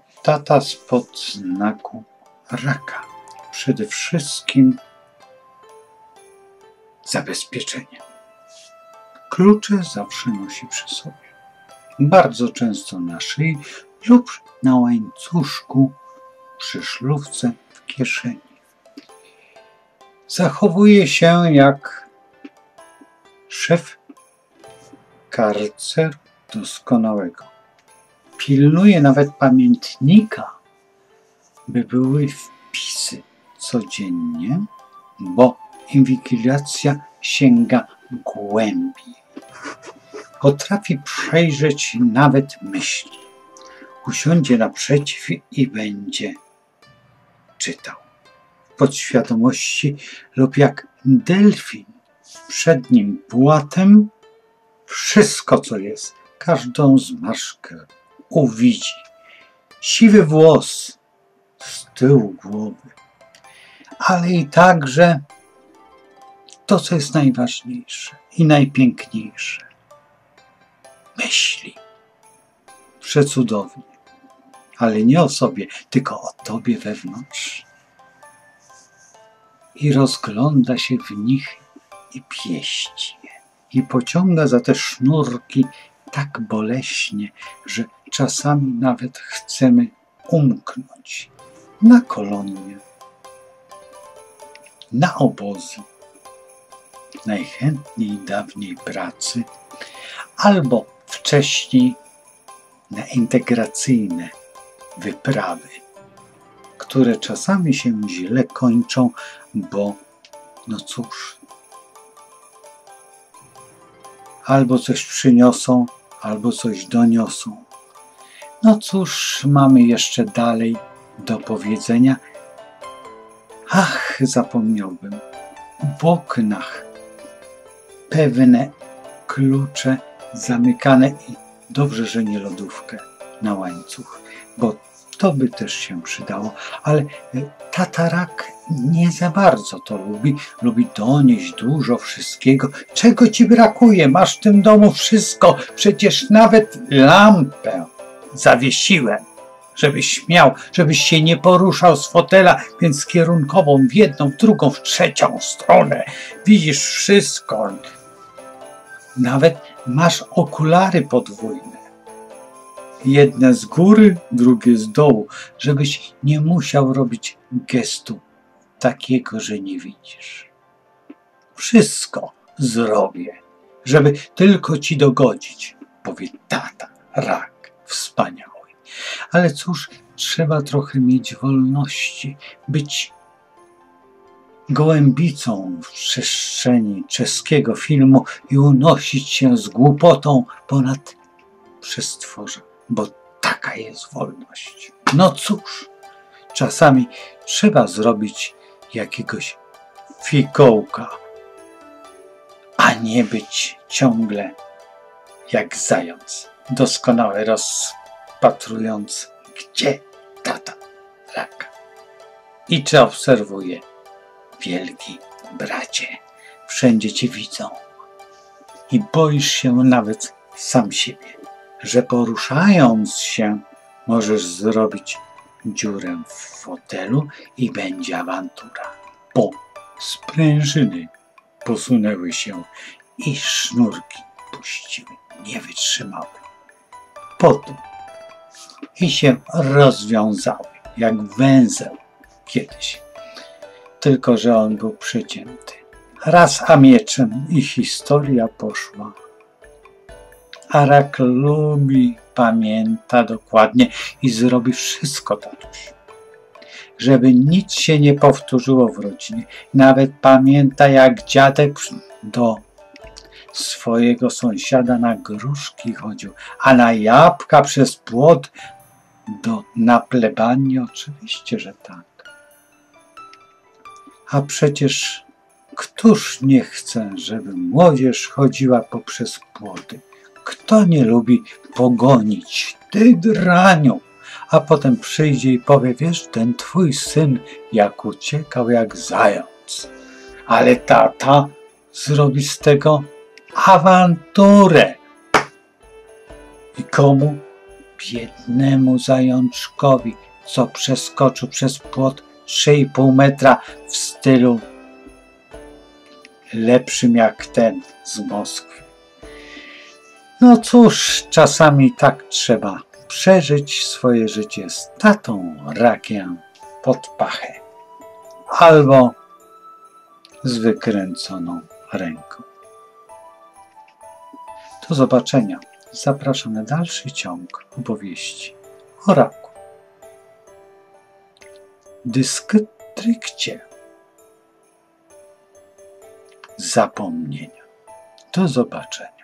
Tata spod znaku raka. Przede wszystkim zabezpieczenie. Klucze zawsze nosi przy sobie. Bardzo często na szyi lub na łańcuszku przy szlufce w kieszeni. Zachowuje się jak szef karceru doskonałego. Pilnuje nawet pamiętnika, by były wpisy codziennie, bo inwigilacja sięga głębiej. Potrafi przejrzeć nawet myśli. Usiądzie naprzeciw i będzie czytał. W podświadomości lub jak delfin przed nim płatem wszystko, co jest, każdą zmarszkę uwidzi. Siwy włos z tyłu głowy, ale i także to, co jest najważniejsze i najpiękniejsze. Myśli. Przecudownie. Ale nie o sobie, tylko o tobie wewnątrz. I rozgląda się w nich i pieści je. I pociąga za te sznurki tak boleśnie, że czasami nawet chcemy umknąć na kolonie, na obozy, najchętniej dawniej pracy, albo wcześniej na integracyjne wyprawy, które czasami się źle kończą, bo no cóż, albo coś przyniosą, albo coś doniosą. No cóż, mamy jeszcze dalej do powiedzenia. Ach, zapomniałbym. W oknach pewne klucze zamykane i dobrze, że nie lodówkę na łańcuch, bo to by też się przydało, ale tata rak nie za bardzo to lubi. Lubi donieść dużo wszystkiego. Czego ci brakuje? Masz w tym domu wszystko. Przecież nawet lampę zawiesiłem, żebyś śmiał, żebyś się nie poruszał z fotela, więc kierunkową w jedną, w drugą, w trzecią stronę. Widzisz wszystko. Nawet masz okulary podwójne. Jedne z góry, drugie z dołu, żebyś nie musiał robić gestu takiego, że nie widzisz. Wszystko zrobię, żeby tylko ci dogodzić, powie tata rak wspaniały. Ale cóż, trzeba trochę mieć wolności, być gołębicą w przestrzeni czeskiego filmu i unosić się z głupotą ponad przestworza, bo taka jest wolność. No cóż, czasami trzeba zrobić jakiegoś fikołka, a nie być ciągle jak zając, doskonale rozpatrując, gdzie tata raka. I czy obserwuje? Wielki bracie, wszędzie cię widzą i boisz się nawet sam siebie, że poruszając się możesz zrobić dziurę w fotelu i będzie awantura, bo sprężyny posunęły się i sznurki puściły, nie wytrzymały potu i się rozwiązały jak węzeł kiedyś. Tylko że on był przecięty. Raz a mieczem i historia poszła. A rak lubi, pamięta dokładnie i zrobi wszystko, tatuś, żeby nic się nie powtórzyło w rodzinie. Nawet pamięta, jak dziadek do swojego sąsiada na gruszki chodził, a na jabłka przez płot na plebanię. Oczywiście, że tak. A przecież któż nie chce, żeby młodzież chodziła poprzez płoty? Kto nie lubi pogonić? Ty draniu! A potem przyjdzie i powie, wiesz, ten twój syn jak uciekał jak zając. Ale tata zrobi z tego awanturę. I komu? biednemu zajączkowi, co przeskoczył przez płot 3,5 metra w stylu lepszym jak ten z Moskwy. No cóż, czasami tak trzeba przeżyć swoje życie z tatą rakiem pod pachę albo z wykręconą ręką. Do zobaczenia. Zapraszam na dalszy ciąg opowieści o raku. Dystrykcie zapomnienia. Do zobaczenia.